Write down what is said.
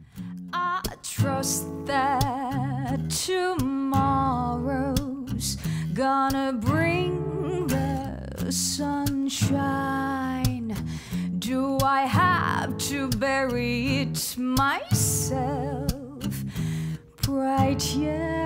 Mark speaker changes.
Speaker 1: I trust that tomorrow's gonna bring the sunshine. Do I have to bury it myself? Bright yellow